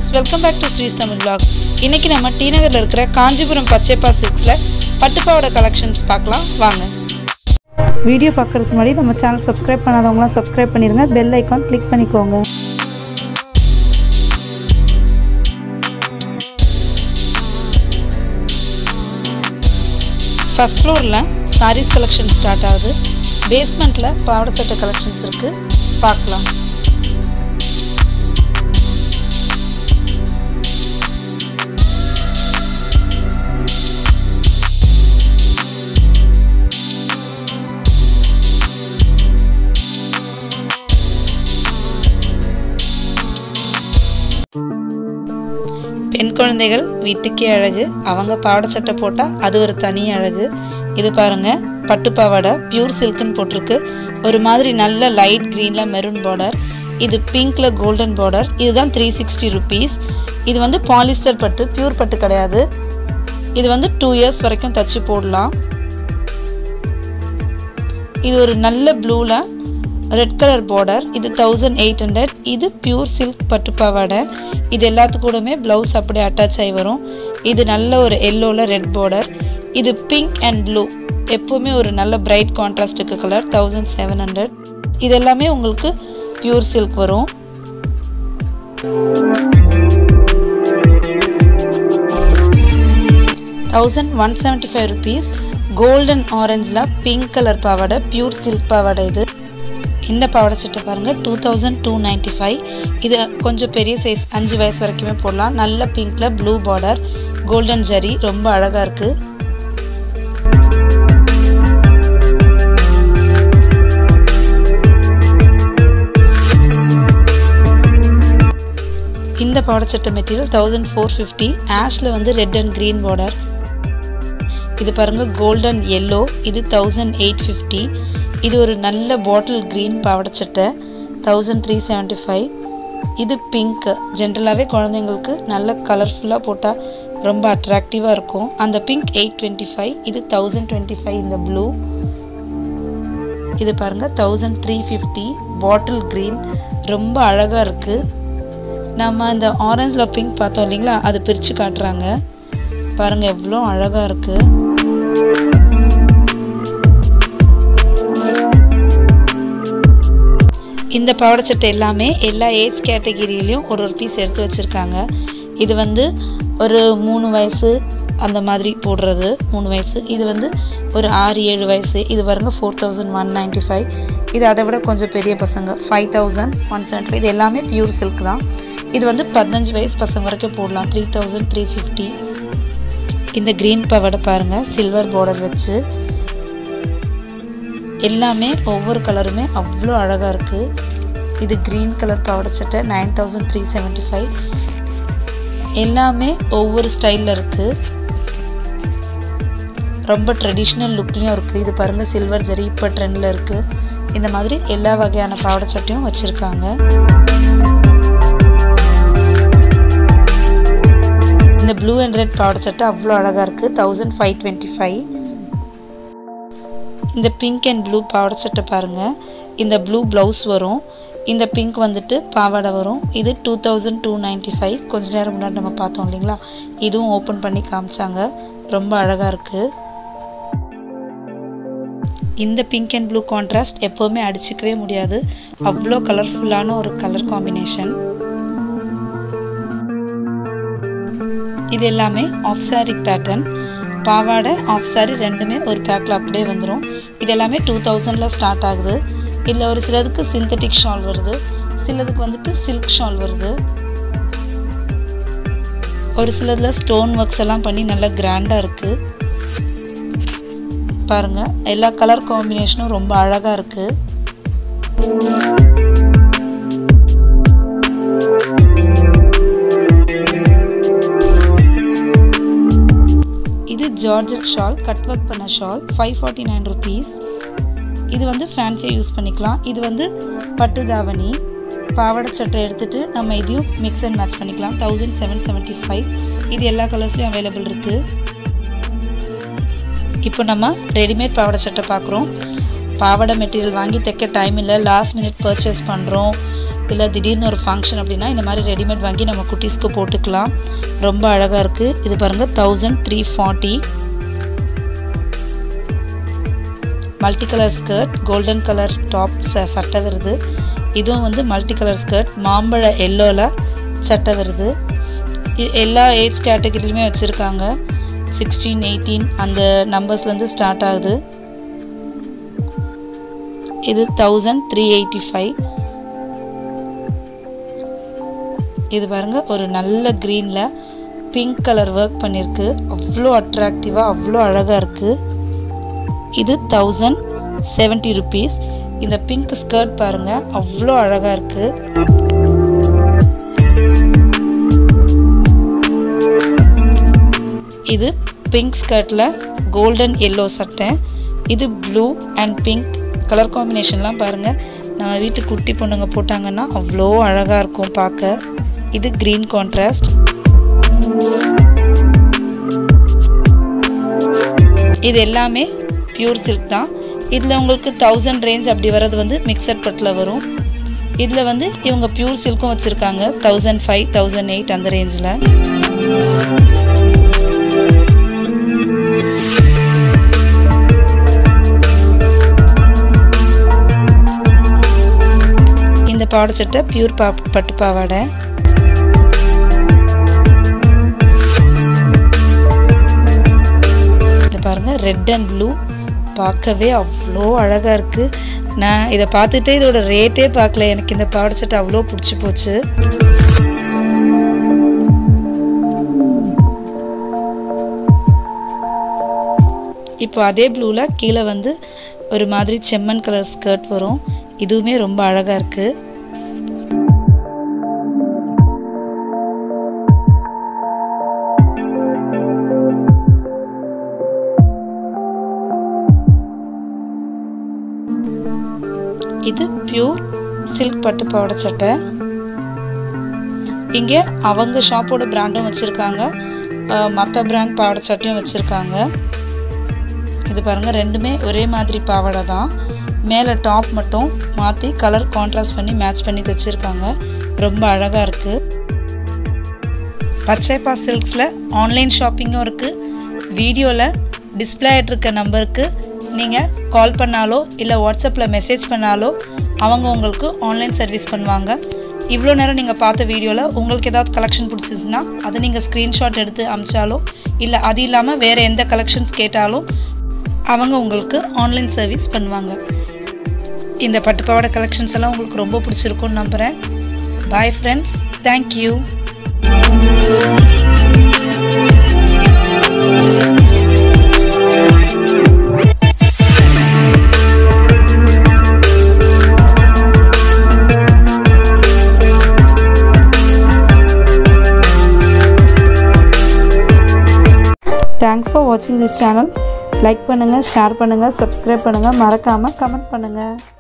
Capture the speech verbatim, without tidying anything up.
friends, welcome back to Sri's Tamil vlog. இன்னைக்கு நம்ம D நகர்ல இருக்கிற காஞ்சிபுரம் பச்சையப்பா சில்க்ஸ்ல பட்டுப்பாவாடை கலெக்ஷன்ஸ் பார்க்கலாம் வாங்க. வீடியோ பார்க்கறதுக்கு முன்னாடி நம்ம சேனல் சப்ஸ்கிரைப் பண்ணாதவங்க சப்ஸ்கிரைப் பண்ணிருங்க, பெல் ஐகான் கிளிக் பண்ணிக்கோங்க. ஃபர்ஸ்ட் ஃப்ளோர்ல sarees collection ஸ்டார்ட் ஆகுது. பேஸ்மெண்ட்ல பாவாடை சட்டை கலெக்ஷன்ஸ் இருக்கு, பார்க்கலாம். பெண் குழந்தைகள் வீட்டுக்கே அழகு, அவங்க பாவாடை சட்டை போட்டால் அது ஒரு தனி அழகு. இது பாருங்க, பட்டு பாவாடை பியூர் சில்க்னு போட்டிருக்கு. ஒரு மாதிரி நல்ல லைட் க்ரீனில் மெரூன் பார்டர், இது பிங்க்ல கோல்டன் பார்டர். இதுதான் த்ரீ சிக்ஸ்டி ருபீஸ். இது வந்து பாலிஸ்டர் பட்டு, பியூர் பட்டு கிடையாது. இது வந்து டூ இயர்ஸ் வரைக்கும் தச்சு போடலாம். இது ஒரு நல்ல ப்ளூவில் ரெட் கலர் பார்டர், இது தௌசண்ட் எயிட் ஹண்ட்ரட். இது பியூர் சில்க் பட்டு பாவாடை. இது எல்லாத்துக்கூடமே ப்ளவுஸ் அப்படியே அட்டாச் ஆகி வரும். இது நல்ல ஒரு எல்லோவில் ரெட் பார்டர். இது பிங்க் அண்ட் ப்ளூ, எப்போவுமே ஒரு நல்ல பிரைட் கான்ட்ராஸ்டுக்கு கலர், தௌசண்ட் செவன் ஹண்ட்ரட். இது எல்லாமே உங்களுக்கு பியூர் சில்க் வரும். Thousand one seventy five rupees. Golden ஆரஞ்சில் பிங்க் கலர் பாவாடை, பியூர் சில்க் பாவாடை. இது இந்த பாவாடை சட்டை பாருங்கள், two thousand two ninety five. இது கொஞ்சம் பெரிய சைஸ், அஞ்சு வயசு வரைக்குமே போடலாம். நல்ல பிங்க்கில் ப்ளூ பார்டர், கோல்டன் ஜரி, ரொம்ப அழகாக இருக்குது. இந்த பாவாடை சட்டை மெட்டீரியல் தௌசண்ட் ஃபோர் ஃபிஃப்டி. ஆஷில் வந்து ரெட் அண்ட் க்ரீன் பார்டர். இது பாருங்கள், கோல்டன் எல்லோ. இது தௌசண்ட் எயிட் ஃபிஃப்டி. இது ஒரு நல்ல பாட்டில் க்ரீன் பாவாடை சட்டை, தௌசண்ட் த்ரீ செவன்ட்டி ஃபைவ். இது பிங்க். ஜென்ரலாகவே குழந்தைங்களுக்கு நல்ல கலர்ஃபுல்லாக போட்டால் ரொம்ப அட்ராக்டிவாக இருக்கும். அந்த பிங்க் எயிட் டுவெண்ட்டி ஃபைவ். இது தௌசண்ட் டுவெண்ட்டி ஃபைவ். இந்த ப்ளூ இது பாருங்கள், thousand three fifty. Bottle green, ரொம்ப அழகாக இருக்குது. நம்ம இந்த ஆரஞ்சில் பிங்க் பார்த்தோம் இல்லைங்களா, அது பிரித்து காட்டுறாங்க பாருங்கள், எவ்வளோ அழகாக இருக்குது. இந்த பாவாடை சட்டை எல்லாமே எல்லா ஏஜ் கேட்டகிரிலையும் ஒரு ஒரு பீஸ் எடுத்து வச்சுருக்காங்க. இது வந்து ஒரு மூணு வயசு அந்த மாதிரி போடுறது, மூணு வயசு. இது வந்து ஒரு ஆறு ஏழு வயசு. இது பாருங்க, four thousand one ninety five. இது அதை விட கொஞ்சம் பெரிய பசங்க, five thousand one seventy five. இது எல்லாமே பியூர் சில்க் தான். இது வந்து பதினஞ்சு வயசு பசங்க வரைக்கும் போடலாம், த்ரீ தௌசண்ட் த்ரீ ஃபிஃப்டி. இந்த க்ரீன் பாவாடை பாருங்கள், சில்வர் பார்டர் வச்சு. எல்லாமே ஒவ்வொரு கலருமே அவ்வளோ அழகாக இருக்குது. இது க்ரீன் கலர் பாவாடை சட்டை, nine thousand three seventy five. எல்லாமே ஒவ்வொரு ஸ்டைலில் இருக்குது, ரொம்ப ட்ரெடிஷ்னல் லுக்லேயும் இருக்குது. இது பாருங்கள், சில்வர் ஜரி இப்போ ட்ரெண்டில் இருக்குது. இந்த மாதிரி எல்லா வகையான பாவாடை சட்டையும் வச்சுருக்காங்க. இந்த ப்ளூ அண்ட் ரெட் பாவாடை சட்டை அவ்வளோ அழகாக இருக்குது, தௌசண்ட் ஃபைவ் டுவெண்ட்டி ஃபைவ். இந்த பிங்க் அண்ட் ப்ளூ பாவாடை சட்டை பாருங்கள், இந்த ப்ளூ ப்ளவுஸ் வரும், இந்த பிங்க் வந்துட்டு பாவாடை வரும். இது two thousand two ninety five. கொஞ்ச நேரம் முன்னாடி நம்ம பார்த்தோம் இல்லைங்களா, இதுவும் ஓப்பன் பண்ணி காமிச்சாங்க, ரொம்ப அழகாக இருக்குது. இந்த பிங்க் அண்ட் ப்ளூ கான்ட்ராஸ்ட் எப்போவுமே அடிச்சிக்கவே முடியாது, அவ்வளோ கலர்ஃபுல்லான ஒரு கலர் காம்பினேஷன். இது எல்லாமே ஆஃப் சாரி பேட்டர்ன், பாவாடை ஆஃப் சாரி ரெண்டுமே ஒரு பேக்கில் அப்படியே வந்துடும். இது எல்லாமே டூ தௌசண்டில் ஸ்டார்ட் ஆகுது. இதில் ஒரு சிலதுக்கு சிந்தட்டிக் ஷால் வருது, சிலதுக்கு வந்துட்டு சில்க் ஷால் வருது. ஒரு சிலதில் ஸ்டோன் ஒர்க்ஸ் எல்லாம் பண்ணி நல்லா கிராண்டாக இருக்குது பாருங்கள். எல்லா கலர் காம்பினேஷனும் ரொம்ப அழகாக இருக்குது. இது ஜார்ஜெட் ஷால், கட் ஒர்க் பண்ண shawl, five forty nine rupees. இது வந்து ஃபேன்சியாக யூஸ் பண்ணிக்கலாம். இது வந்து பட்டு தாவணி பாவாடை சட்டை எடுத்துகிட்டு நம்ம இதையும் மிக்ஸ் அண்ட் மேட்ச் பண்ணிக்கலாம், தௌசண்ட் செவன் செவன்ட்டி ஃபைவ். இது எல்லா கலர்ஸ்லையும் அவைலபிள் இருக்குது. இப்போ நம்ம ரெடிமேட் பாவாடை சட்டை பார்க்குறோம். பாவாடை மெட்டீரியல் வாங்கி தைக்க டைம் இல்லை, லாஸ்ட் மினிட் பர்ச்சேஸ் பண்ணுறோம், இல்லை திடீர்னு ஒரு ஃபங்க்ஷன் அப்படின்னா இந்த மாதிரி ரெடிமேட் வாங்கி நம்ம குட்டீஸ்க்கு போட்டுக்கலாம். ரொம்ப அழகாக இருக்குது. இது பாருங்கள் thousand three forty. Multi colour skirt, golden colour top சட்டை வருது. இதுவும் வந்து மல்டி கலர் ஸ்கர்ட், மாம்பழ எல்லோவில் சட்டை வருது. எல்லா ஏஜ் கேட்டகரியிலுமே வச்சுருக்காங்க. சிக்ஸ்டீன் எயிட்டீன் அந்த நம்பர்ஸ்லேருந்து ஸ்டார்ட் ஆகுது. இது தௌசண்ட் த்ரீ எயிட்டி ஃபைவ். இது பாருங்கள் ஒரு நல்ல க்ரீனில் பிங்க் கலர் ஒர்க் பண்ணியிருக்கு. அவ்வளோ அட்ராக்டிவாக அவ்வளோ அழகாக இருக்குது. இது தௌசண்ட் செவன்ட்டி ருபீஸ். இந்த பிங்க் ஸ்கர்ட் பாருங்கள் அவ்வளோ அழகாக இருக்குது. இது பிங்க் ஸ்கர்ட்டில் கோல்டன் எல்லோ சட்டை. இது ப்ளூ அண்ட் பிங்க் கலர் காம்பினேஷன்லாம் பாருங்கள் நம்ம வீட்டு குட்டி பொண்ணுங்க போட்டாங்கன்னா அவ்வளோ அழகாக இருக்கும் பார்க்க. இது க்ரீன் கான்ட்ராஸ்ட். இது எல்லாமே பியூர் சில்க் தான். இதில் உங்களுக்கு தௌசண்ட் ரேஞ்ச் அப்படி வர்றது வந்து மிக்சட் பட்டில் வரும். இதில் வந்து இவங்க பியூர் சில்க்கும் வச்சுருக்காங்க. தௌசண்ட் ஃபைவ் தௌசண்ட் எயிட் அந்த ரேஞ்சில். இந்த பாவாடை சட்டை பியூர் பா பட்டு பாவாடை. இதை பாருங்கள் ரெட் அண்ட் ப்ளூ பார்க்கவே அவ்வளோ அழகாக இருக்குது. நான் இதை பார்த்துட்டு இதோட ரேட்டே பார்க்கல. எனக்கு இந்த பாவாடை சட்டை அவ்வளோ பிடிச்சி போச்சு. இப்போ அதே ப்ளூவில் கீழே வந்து ஒரு மாதிரி செம்மண் கலர் ஸ்கர்ட் வரும். இதுவுமே ரொம்ப அழகாக இருக்குது. இது பியூர் சில்க் பட்டு பாவாடை சட்டை. இங்கே அவங்க ஷாப்போட பிராண்டும் வச்சுருக்காங்க, மற்ற பிராண்ட் பாவாடை சட்டையும் வச்சுருக்காங்க. இது பாருங்கள் ரெண்டுமே ஒரே மாதிரி பாவாடை தான். மேலே டாப் மட்டும் மாற்றி கலர் கான்ட்ராஸ்ட் பண்ணி மேட்ச் பண்ணி தைச்சிருக்காங்க. ரொம்ப அழகாக இருக்குது. பச்சையப்பா சில்க்ஸில் ஆன்லைன் ஷாப்பிங்கும் இருக்குது. வீடியோவில் டிஸ்பிளே ஆகிட்ருக்க நம்பருக்கு நீங்கள் கால் பண்ணாலோ இல்லை வாட்ஸ்அப்பில் மெசேஜ் பண்ணாலோ அவங்க உங்களுக்கு ஆன்லைன் சர்வீஸ் பண்ணுவாங்க. இவ்வளோ நேரம் நீங்கள் பார்த்த வீடியோவில் உங்களுக்கு ஏதாவது கலெக்ஷன் பிடிச்சிச்சுன்னா அதை நீங்கள் ஸ்க்ரீன்ஷாட் எடுத்து அமிச்சாலோ இல்லை அது இல்லாமல் வேறு எந்த கலெக்ஷன்ஸ் கேட்டாலும் அவங்க உங்களுக்கு ஆன்லைன் சர்வீஸ் பண்ணுவாங்க. இந்த பட்டுப்பாவாடை கலெக்ஷன்ஸ் எல்லாம் உங்களுக்கு ரொம்ப பிடிச்சிருக்குன்னு நம்புகிறேன். Bye friends, thank you. Thanks for watching this channel. Like பண்ணுங்க, ஷேர் பண்ணுங்க, சப்ஸ்கிரைப் பண்ணுங்க, மறக்காம கமெண்ட் பண்ணுங்க.